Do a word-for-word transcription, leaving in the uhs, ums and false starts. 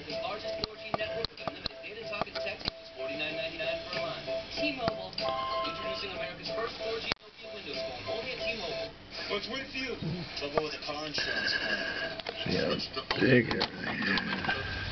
America's largest four G network with unlimited data, talk, and text for just forty-nine ninety-nine per line. T-Mobile. Introducing America's first four G Nokia Windows phone, only at T-Mobile. What's with you? Trouble with the car insurance plan. See how big everything is.